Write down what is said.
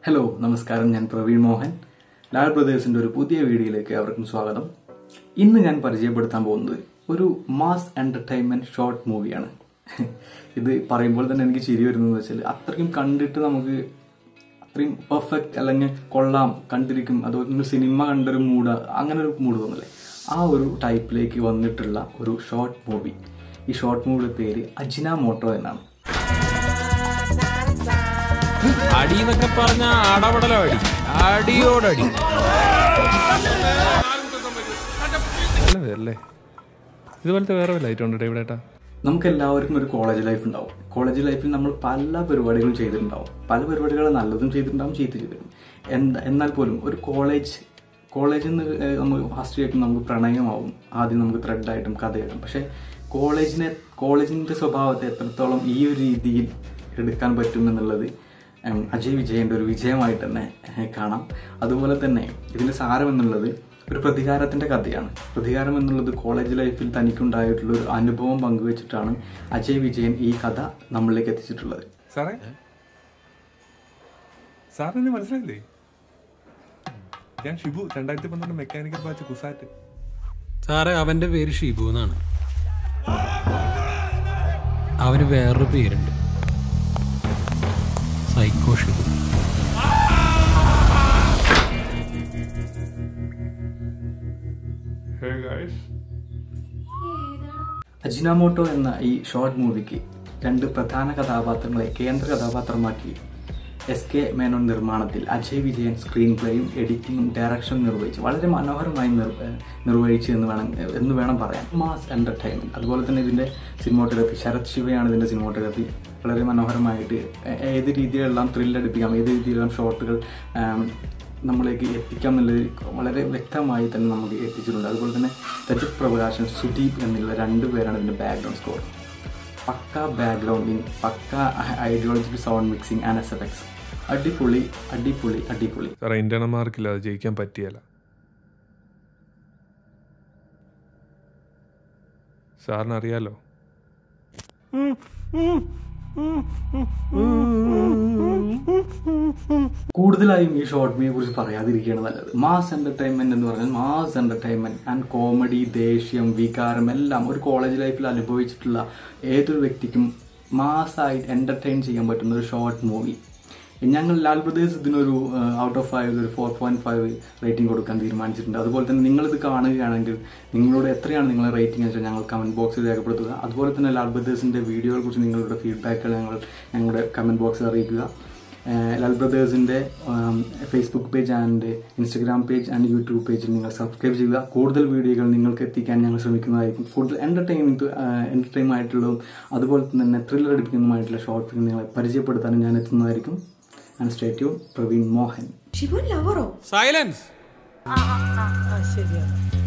Hello നമസ്കാരം, ഞാൻ പ്രവീൺ മോഹൻ. ലാൽ ബ്രദേഴ്സിന്റെ ഒരു പുതിയ വീഡിയോയിലേക്ക് അവർക്കും സ്വാഗതം. ഇന്ന് ഞാൻ പരിചയപ്പെടുത്താൻ പോകുന്നത് ഒരു മാസ് എന്റർടൈൻമെന്റ് ഷോർട്ട് മൂവിയാണ്. ഇത് പറയുമ്പോൾ തന്നെ എനിക്ക് ചിരി വരുന്നതെന്ന് വെച്ചാൽ അത്രയും കണ്ടിട്ട് നമുക്ക് അത്രയും പെർഫെക്റ്റ് അല്ലെങ്കിൽ കൊള്ളാം, കണ്ടിരിക്കും, അതുപോലെ സിനിമ കണ്ടൊരു മൂഡ്, അങ്ങനെ ഒരു മൂഡ് തോന്നില്ലേ, ആ ഒരു ടൈപ്പിലേക്ക് വന്നിട്ടുള്ള ഒരു ഷോർട്ട് മൂവി. ഈ ഷോർട്ട് മൂവിയുടെ പേര് അജിനാമോട്ടോ എന്നാണ്. അടി എന്നൊക്കെ പറഞ്ഞ അടപടലോ അടി, അടിയോടടി. ഇതുപോലത്തെ വേറെ ലൈറ്റ് ഉണ്ട് ഇവിടെ. നമുക്ക് എല്ലാവർക്കും ഒരു കോളേജ് ലൈഫ് ഉണ്ടാവും. കോളേജ് ലൈഫിൽ നമ്മൾ പല പരിപാടികളും ചെയ്തിട്ടുണ്ടാവും. പല പരിപാടികൾ നല്ലതും ചെയ്തിട്ടുണ്ടാവും, ചീത്ത ചെയ്തിട്ടുണ്ടാവും. എന്നാൽ പോലും ഒരു കോളേജിൽ നിന്ന് നമ്മൾ ഫസ്റ്റ് ആയിട്ടും നമുക്ക് പ്രണയമാവും. ആദ്യം നമുക്ക് ത്രെഡായിട്ടും കഥയായിട്ടും. പക്ഷെ കോളേജിന്റെ സ്വഭാവത്തെ എത്രത്തോളം ഈ ഒരു രീതിയിൽ എടുക്കാൻ പറ്റുമെന്നുള്ളത് അജയ് വിജയന്റെ ഒരു വിജയമായിട്ട് തന്നെ കാണാം. അതുപോലെ തന്നെ ഇതിന്റെ സാരം എന്നുള്ളത് ഒരു പ്രതികാരത്തിന്റെ കഥയാണ്. പ്രതികാരം എന്നുള്ളത് കോളേജ് ലൈഫിൽ തനിക്കുണ്ടായിട്ടുള്ള ഒരു അനുഭവം പങ്കുവെച്ചിട്ടാണ് അജയ് വിജയൻ ഈ കഥ നമ്മളിലേക്ക് എത്തിച്ചിട്ടുള്ളത്. സാറിന് മനസ്സിലായില്ലേ? ഞാൻ ഷിബു, 2012 മെക്കാനിക്കൽ ബാച്ച് കുസാറ്റ്. സാറേ, അവന്റെ പേര് ഷിബു എന്നാണ്. അവന് വേറൊരു പേരുണ്ട്, സൈക്കോ ഷിബു. അജിനാമോട്ടോ എന്ന ഈ ഷോർട്ട് മൂവിക്ക് രണ്ട് പ്രധാന കഥാപാത്രങ്ങളെ കേന്ദ്ര കഥാപാത്രമാക്കി SK മേനോൻ നിർമ്മാണത്തിൽ അജയ് വിജയൻ സ്ക്രീൻ പ്ലേയും എഡിറ്റിംഗും ഡയറക്ഷനും നിർവഹിച്ചു. വളരെ മനോഹരമായി നിർവഹിച്ചു എന്ന് വേണം പറയാൻ. Mass entertainment. അതുപോലെ തന്നെ ഇതിന്റെ സിനിമോട്ടോഗ്രാഫി, ശരത് ശിവയാണ് ഇതിന്റെ സിനിമോട്ടോഗ്രാഫി. വളരെ മനോഹരമായിട്ട് ഏത് രീതിയിലെല്ലാം ത്രില്ലടിപ്പിക്കാം, ഏത് രീതിയിലെല്ലാം ഷോട്ടുകൾ നമ്മളിലേക്ക് എത്തിക്കാം എന്നുള്ളത് വളരെ വ്യക്തമായി തന്നെ നമുക്ക് എത്തിച്ചിട്ടുണ്ട്. അതുപോലെ തന്നെ രജത് പ്രകാശൻ, സുദീപ് എന്നുള്ള രണ്ടുപേരാണ് ഇതിന്റെ background score. Pakka backgrounding, pakka ideological sound mixing and SFX. അടിപൊളി അടിപൊളി അടിപൊളി. സാറേ, ഇന്റേണൽ മാർക്കില്ല, അത് ജയിക്കാൻ പറ്റിയല്ല. സാറിന് അറിയാലോ. കൂടുതലായും ഈ ഷോർട്ട് മൂവിയെ കുറിച്ച് പറയാതിരിക്കുകയാണ് നല്ലത്. മാസ് എന്റർടൈൻമെന്റ് എന്ന് പറഞ്ഞാൽ മാസ് എന്റർടൈൻമെന്റ് ആൻഡ് കോമഡി, ദേഷ്യം, വികാരം എല്ലാം ഒരു കോളേജ് ലൈഫിൽ അനുഭവിച്ചിട്ടുള്ള ഏതൊരു വ്യക്തിക്കും മാസായി എന്റർടൈൻ ചെയ്യാൻ പറ്റുന്ന ഒരു ഷോർട്ട് മൂവി. ഞങ്ങൾ ലാൽ ബ്രദേഴ്സ് ഇതിനൊരു ഔട്ട് ഓഫ് 5 ഒരു 4.5 റേറ്റിംഗ് കൊടുക്കാൻ തീരുമാനിച്ചിട്ടുണ്ട്. അതുപോലെ തന്നെ നിങ്ങളിത് കാണുകയാണെങ്കിൽ നിങ്ങളോട് എത്രയാണ് നിങ്ങളുടെ റേറ്റിംഗ് എന്ന് വെച്ചാൽ ഞങ്ങൾ കമന്റ് ബോക്സിൽ രേഖപ്പെടുത്തുക. അതുപോലെ തന്നെ ലാൽ ബ്രദേഴ്സിന്റെ വീഡിയോകളെ കുറിച്ച് നിങ്ങളുടെ ഫീഡ്ബാക്കുകൾ ഞങ്ങളുടെ കമന്റ് ബോക്സിൽ അറിയിക്കുക. ലാൽ ബ്രദേഴ്സിന്റെ Facebook page and Instagram page and YouTube പേജിൽ നിങ്ങൾ സബ്സ്ക്രൈബ് ചെയ്യുക. കൂടുതൽ വീഡിയോകൾ നിങ്ങൾക്ക് എത്തിക്കാൻ ഞങ്ങൾ ശ്രമിക്കുന്നതായിരിക്കും. കൂടുതൽ എന്റർടൈൻ ആയിട്ടുള്ളതും അതുപോലെ തന്നെ ത്രില്ലർ അടിപ്പിക്കുന്നതുമായിട്ടുള്ള ഷോർട്ട് ഫിലിം നിങ്ങളെ പരിചയപ്പെടുത്താനും ഞാൻ എത്തുന്നതായിരിക്കും. And stay tuned, Praveen Mohan. Silence. ശരിയാണ്.